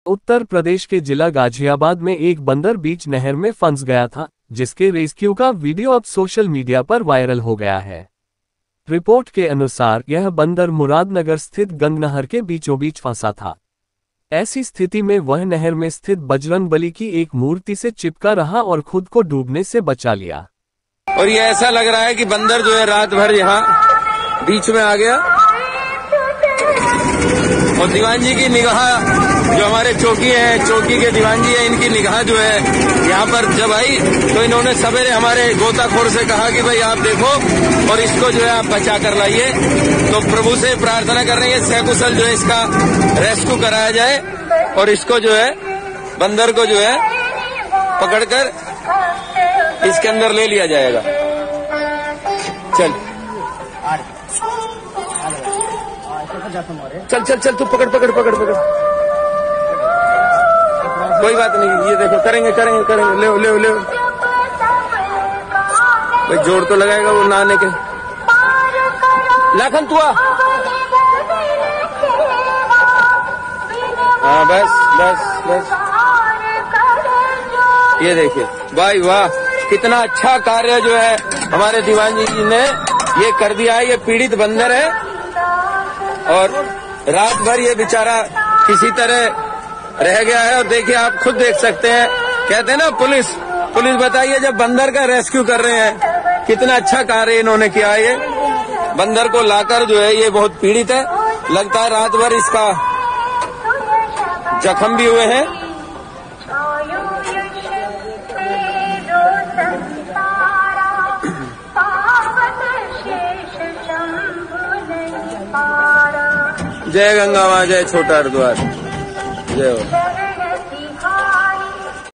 उत्तर प्रदेश के जिला गाजियाबाद में एक बंदर बीच नहर में फंस गया था, जिसके रेस्क्यू का वीडियो अब सोशल मीडिया पर वायरल हो गया है। रिपोर्ट के अनुसार यह बंदर मुरादनगर स्थित गंग नहर के बीचों बीच फंसा था। ऐसी स्थिति में वह नहर में स्थित बजरंगबली की एक मूर्ति से चिपका रहा और खुद को डूबने से बचा लिया। और ये ऐसा लग रहा है कि बंदर जो है रात भर यहाँ बीच में आ गया और दीवान जी की निगाह, जो हमारे चौकी है, चौकी के दीवान जी है, इनकी निगाह जो है यहाँ पर जब आई तो इन्होंने सवेरे हमारे गोताखोर से कहा कि भाई आप देखो और इसको जो है आप बचा कर लाइए। तो प्रभु से प्रार्थना कर रहे हैं सकुशल जो है इसका रेस्क्यू कराया जाए और इसको जो है बंदर को जो है पकड़कर इसके अंदर ले लिया जाएगा। चल चल चल चल, तू पकड़ पकड़ पकड़ पकड़, कोई बात नहीं, ये देखो करेंगे करेंगे करेंगे, ले ले ले भाई, जोर तो लगाएगा वो नहाने के। लाखन तू आ, हाँ बस बस बस, ये देखिए भाई वाह, कितना अच्छा कार्य जो है हमारे दीवान जी ने ये कर दिया है। ये पीड़ित बंदर है और रात भर ये बेचारा किसी तरह रह गया है। और देखिए आप खुद देख सकते हैं, कहते हैं ना पुलिस बताइए जब बंदर का रेस्क्यू कर रहे हैं, कितना अच्छा कार्य इन्होंने किया है। ये बंदर को लाकर जो है ये बहुत पीड़ित है, लगता है रात भर इसका जख्म भी हुए हैं। जय गंगा मां, जय छोटा हरिद्वार, जय हो।